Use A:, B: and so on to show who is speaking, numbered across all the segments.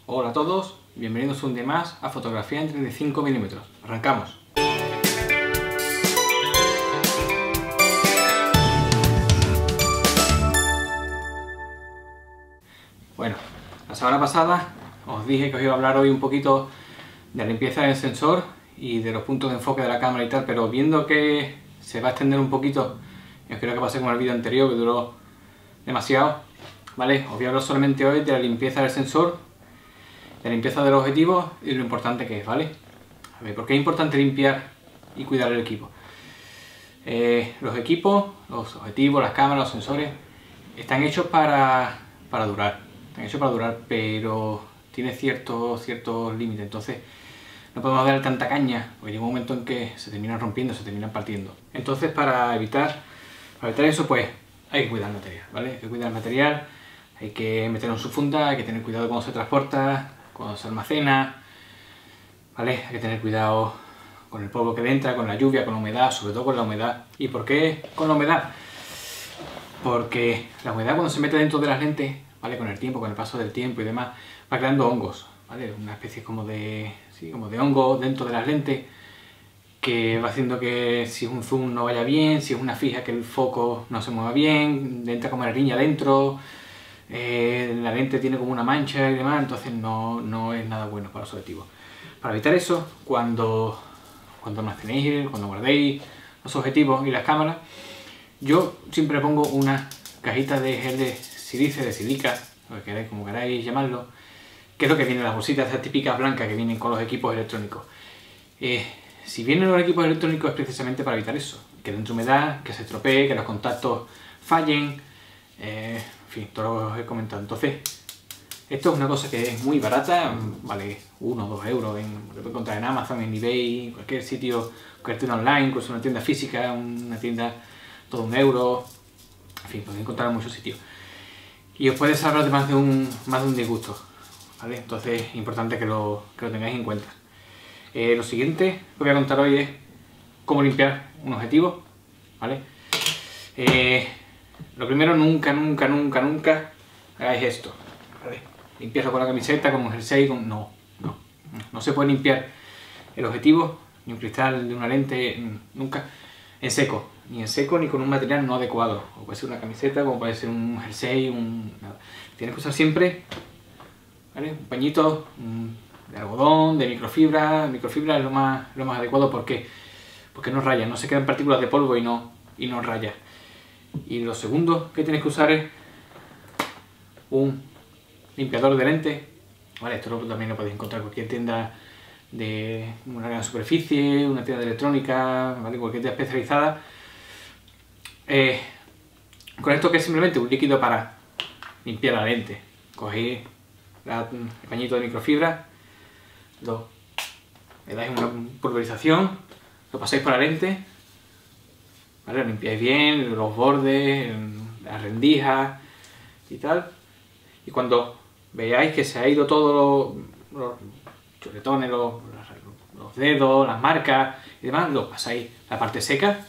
A: Hola a todos, bienvenidos un día más a Fotografía en 35 mm. Arrancamos. Bueno, la semana pasada os dije que os iba a hablar hoy un poquito de la limpieza del sensor y de los puntos de enfoque de la cámara y tal, pero viendo que se va a extender un poquito, y os creo que pasé con el vídeo anterior que duró demasiado, ¿vale? Os voy a hablar solamente hoy de la limpieza del sensor, de la limpieza del objetivo y lo importante que es, ¿vale? A ver, ¿por qué es importante limpiar y cuidar el equipo? Los equipos, los objetivos, las cámaras, los sensores, están hechos para durar. Están hechos para durar, pero tiene ciertos límites. Entonces, no podemos darle tanta caña, porque llega un momento en que se terminan rompiendo, se terminan partiendo. Entonces, para evitar eso, pues hay que cuidar el material, ¿vale? Hay que cuidar el material, hay que meterlo en su funda, hay que tener cuidado cuando se transporta, cuando se almacena, ¿vale? Hay que tener cuidado con el polvo que entra, con la lluvia, con la humedad, sobre todo con la humedad. ¿Y por qué con la humedad? Porque la humedad cuando se mete dentro de las lentes, ¿vale? Con el tiempo, con el paso del tiempo y demás, va creando hongos, ¿vale? Una especie como de hongo dentro de las lentes que va haciendo que si es un zoom no vaya bien, si es una fija que el foco no se mueva bien, entra como la riña dentro, la lente tiene como una mancha y demás, entonces no es nada bueno para los objetivos. Para evitar eso, cuando almacenéis, cuando guardéis los objetivos y las cámaras, yo siempre pongo una cajita de gel de sílice, de silica, lo que queráis, como queráis llamarlo, que es lo que viene en las bolsitas, esas típicas blancas que vienen con los equipos electrónicos. Si vienen los equipos electrónicos es precisamente para evitar eso, que entre humedad, que se estropee, que los contactos fallen, en fin, todo lo que os he comentado. Entonces, esto es una cosa que es muy barata, vale 1 o 2 euros, lo puedes encontrar en Amazon, en eBay, en cualquier sitio, cualquier tienda online, incluso una tienda física, una tienda todo 1 euro, en fin, podéis encontrar en muchos sitios. Y os puede salvar de más de un disgusto, ¿vale? Entonces es importante que lo tengáis en cuenta. Lo siguiente que os voy a contar hoy es cómo limpiar un objetivo, ¿vale? Lo primero, nunca hagáis esto, ¿vale? Limpiarlo con la camiseta, con un jersey, no se puede limpiar el objetivo, ni un cristal de una lente, nunca en seco, ni con un material no adecuado, o puede ser una camiseta, como puede ser un jersey, nada. Tienes que usar siempre, ¿vale? Un pañito de algodón, de microfibra es lo más adecuado, porque no raya, no se quedan partículas de polvo y no raya. Y lo segundo que tienes que usar es un limpiador de lentes, ¿vale? Esto también lo podéis encontrar en cualquier tienda de una gran superficie, una tienda de electrónica, ¿vale? Cualquier tienda especializada. Con esto, que es simplemente un líquido para limpiar la lente. Cogéis el pañito de microfibra, le dais una pulverización, lo pasáis por la lente, ¿vale? Lo limpiáis bien, los bordes, las rendijas y tal. Y cuando veáis que se ha ido todos los chuletones, los dedos, las marcas y demás, lo pasáis a la parte seca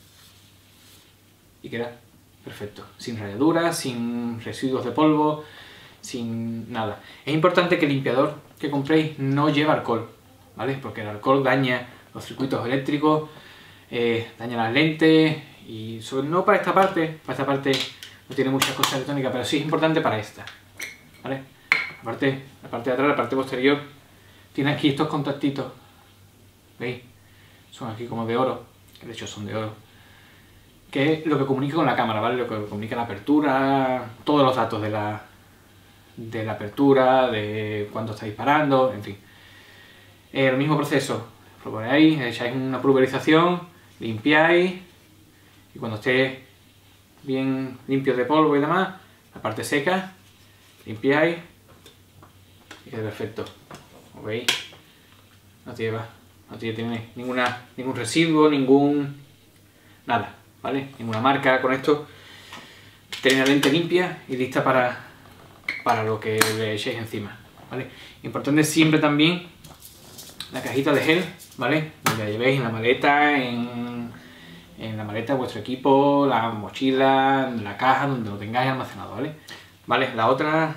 A: y queda perfecto, sin rayaduras, sin residuos de polvo, sin nada. Es importante que el limpiador que compréis no lleve alcohol, ¿vale? Porque el alcohol daña los circuitos eléctricos, daña las lentes, y no para esta parte no tiene muchas cosas electrónicas, pero sí es importante para esta, ¿vale? La parte de atrás, la parte posterior, tiene aquí estos contactitos, ¿veis? Son aquí como de oro, que de hecho son de oro, que es lo que comunica con la cámara, ¿vale? Lo que comunica la apertura, todos los datos de la apertura, de cuánto está disparando, en fin. El mismo proceso, lo ponéis, echáis una pulverización, limpiáis, y cuando esté bien limpio de polvo y demás, la parte seca, limpiáis y queda perfecto. ¿Como veis? No tiene ningún residuo, nada, ¿vale? Ninguna marca. Con esto tenéis la lente limpia y lista para lo que le echéis encima, ¿vale? Importante siempre también la cajita de gel, ¿vale? La llevéis en la maleta, en la maleta de vuestro equipo, la mochila, la caja, donde lo tengáis almacenado, ¿vale? Vale, la otra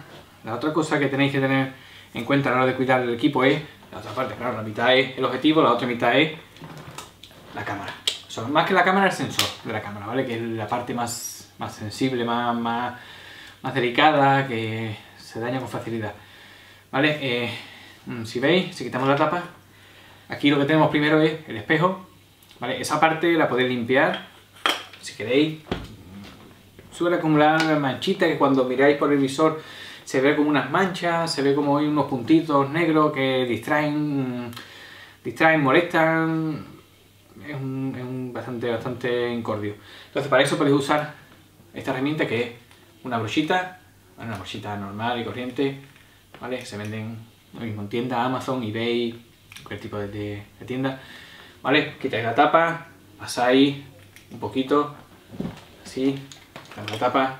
A: La otra cosa que tenéis que tener en cuenta a la hora de cuidar el equipo es, la otra parte, claro, la mitad es el objetivo, la otra mitad es la cámara. O sea, más que la cámara, el sensor de la cámara, ¿vale? Que es la parte más sensible, más delicada, que se daña con facilidad, ¿vale? Si veis, si quitamos la tapa, aquí lo que tenemos primero es el espejo, ¿vale? Esa parte la podéis limpiar, si queréis. Suele acumular manchitas que cuando miráis por el visor se ve como unas manchas, se ve como hay unos puntitos negros que distraen, molestan. Es bastante incordio. Entonces para eso podéis usar esta herramienta, que es una brochita normal y corriente, ¿vale? Se venden lo mismo en tiendas, Amazon, eBay, cualquier tipo de tienda, ¿vale? Quitáis la tapa, pasáis un poquito, así, quitamos la tapa,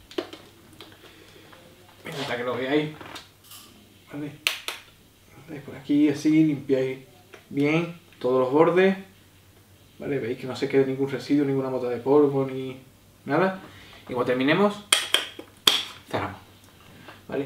A: intentad que lo veáis, ¿vale? Veis por aquí, así, limpiáis bien todos los bordes, ¿vale? Veis que no se quede ningún residuo, ninguna mota de polvo, ni nada. Y cuando terminemos, cerramos, ¿vale?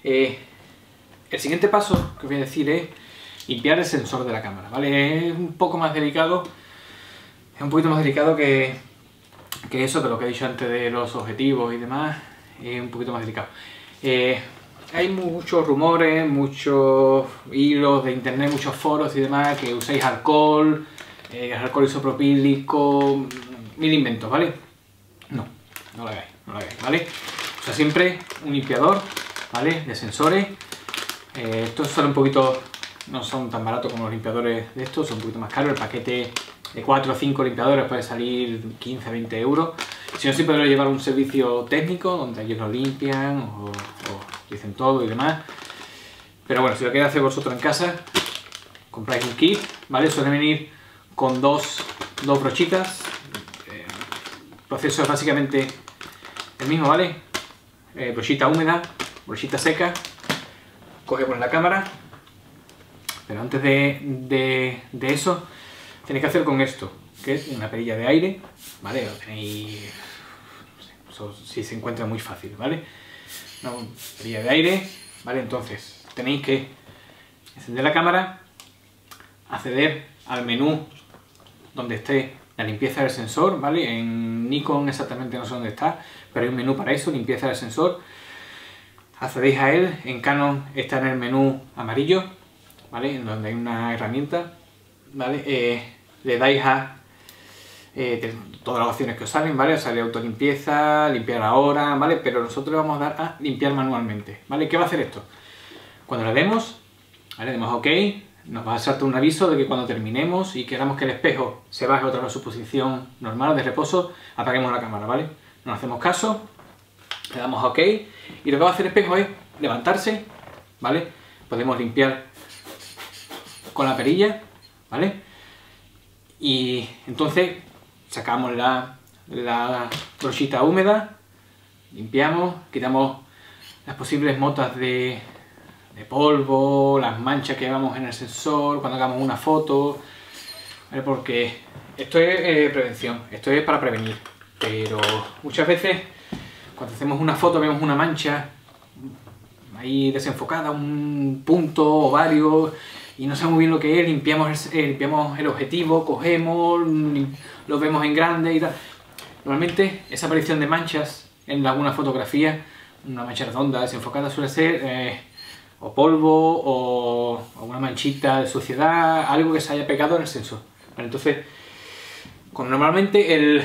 A: El siguiente paso que os voy a decir es limpiar el sensor de la cámara, ¿vale? Es un poco más delicado, es un poquito más delicado que eso, que lo que he dicho antes de los objetivos y demás, es un poquito más delicado. Hay muchos rumores, muchos hilos de internet, muchos foros y demás, que uséis alcohol, alcohol isopropílico, mil inventos, ¿vale? No lo hagáis, ¿vale? O sea, siempre un limpiador, ¿vale? De sensores. Estos son un poquito, no son tan baratos como los limpiadores de estos, son un poquito más caros. El paquete de 4 o 5 limpiadores puede salir 15 a 20 euros. Si no, sí podréis llevar un servicio técnico donde ellos lo limpian o dicen todo y demás. Pero bueno, si lo queréis hacer vosotros en casa, compráis un kit, ¿vale? Suele venir con dos brochitas. El proceso es básicamente el mismo, ¿vale? Brochita húmeda, brochita seca. Coge por la cámara. Pero antes de eso, tenéis que hacer con esto, que es una perilla de aire, ¿vale? Lo tenéis, eso sí se encuentra muy fácil, ¿vale? Una perilla de aire, ¿vale? Entonces tenéis que encender la cámara, acceder al menú donde esté la limpieza del sensor, ¿vale? En Nikon exactamente no sé dónde está, pero hay un menú para eso, limpieza del sensor. Accedéis a él. En Canon está en el menú amarillo, ¿vale? En donde hay una herramienta, ¿vale? Le dais a todas las opciones que os salen, ¿vale? Os sale autolimpieza, limpiar ahora, ¿vale? Pero nosotros le vamos a dar a limpiar manualmente, ¿vale? ¿Qué va a hacer esto? Cuando le demos, ¿vale? Demos OK, nos va a saltar un aviso de que cuando terminemos y queramos que el espejo se baje otra vez a su posición normal de reposo, apaguemos la cámara, ¿vale? No hacemos caso, le damos a OK y lo que va a hacer el espejo es levantarse, ¿vale? Podemos limpiar con la perilla, ¿vale? Y entonces sacamos la brochita húmeda, limpiamos, quitamos las posibles motas de polvo, las manchas que llevamos en el sensor cuando hagamos una foto, ¿vale? Porque esto es prevención, esto es para prevenir, pero muchas veces cuando hacemos una foto vemos una mancha ahí desenfocada, un punto o varios, y no sabemos bien lo que es, limpiamos el objetivo, cogemos, lo vemos en grande y tal. Normalmente esa aparición de manchas en alguna fotografía, una mancha redonda desenfocada, suele ser o polvo o una manchita de suciedad, algo que se haya pegado en el sensor, ¿vale? Entonces, normalmente el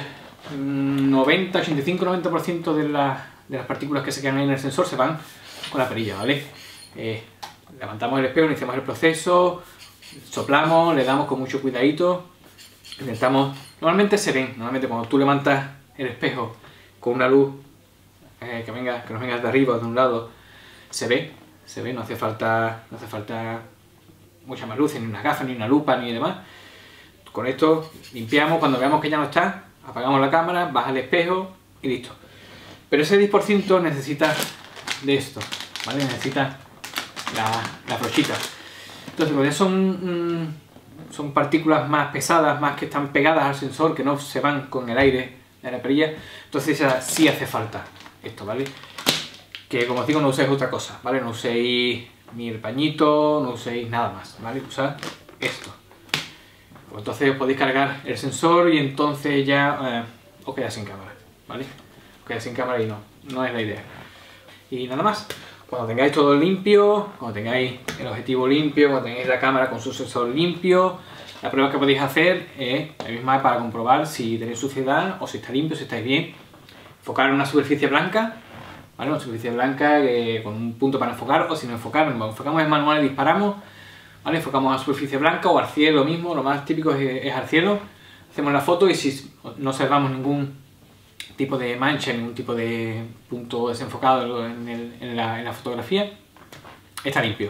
A: 85-90% de las partículas que se quedan ahí en el sensor se van con la perilla, ¿vale? Levantamos el espejo, iniciamos el proceso, soplamos, le damos con mucho cuidadito, intentamos, normalmente se ven, normalmente cuando tú levantas el espejo con una luz que nos venga de arriba o de un lado, se ve, no hace falta mucha más luz, ni una gafa, ni una lupa, ni demás. Con esto limpiamos, cuando veamos que ya no está, apagamos la cámara, baja el espejo y listo. Pero ese 10% necesita de esto, ¿vale? Necesita la brochita. Entonces, porque son partículas más pesadas, más que están pegadas al sensor, que no se van con el aire de la perilla, entonces sí hace falta esto, ¿vale? que como os digo no uséis otra cosa, ¿vale? No uséis ni el pañito, no uséis nada más, ¿vale? Usad esto. Pues entonces os podéis cargar el sensor y entonces ya os quedáis sin cámara, ¿vale? Os quedáis sin cámara y no es la idea. Y nada más. Cuando tengáis todo limpio, cuando tengáis el objetivo limpio, cuando tengáis la cámara con su sensor limpio, la prueba que podéis hacer es la misma para comprobar si tenéis suciedad o si está limpio, si estáis bien. Enfocar en una superficie blanca, ¿vale? Una superficie blanca con un punto para enfocar, o si no enfocar, enfocamos en manual y disparamos, ¿vale? Enfocamos a superficie blanca o al cielo mismo, lo más típico es al cielo. Hacemos la foto y si no observamos ningún tipo de mancha, ningún tipo de punto desenfocado en la fotografía, está limpio.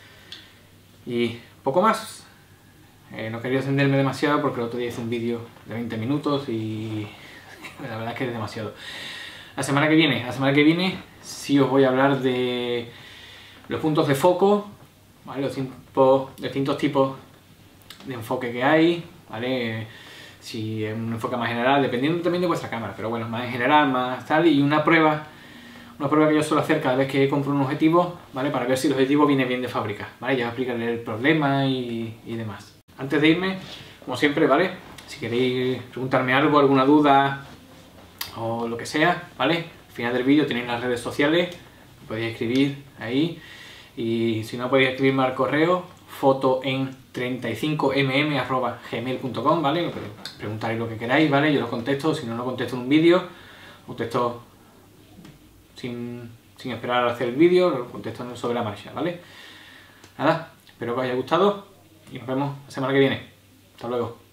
A: Y poco más. No quería extenderme demasiado porque el otro día hice un vídeo de 20 minutos y la verdad es que es demasiado. La semana que viene sí os voy a hablar de los puntos de foco, ¿vale? Los distintos tipos de enfoque que hay, ¿vale? Si es un enfoque más general, dependiendo también de vuestra cámara, pero bueno, más en general, más tal, y una prueba que yo suelo hacer cada vez que compro un objetivo, ¿vale? Para ver si el objetivo viene bien de fábrica, ¿vale? Ya os explicaré el problema y demás. Antes de irme, como siempre, ¿vale? Si queréis preguntarme algo, alguna duda o lo que sea, ¿vale? Al final del vídeo tenéis las redes sociales, podéis escribir ahí, y si no podéis escribirme al correo fotoen35mm@gmail.com, ¿vale? Preguntaréis lo que queráis, ¿vale? Yo lo contesto, si no lo contesto en un vídeo, contesto sin esperar a hacer el vídeo, lo contesto sobre la marcha, ¿vale? Nada, espero que os haya gustado y nos vemos la semana que viene. Hasta luego.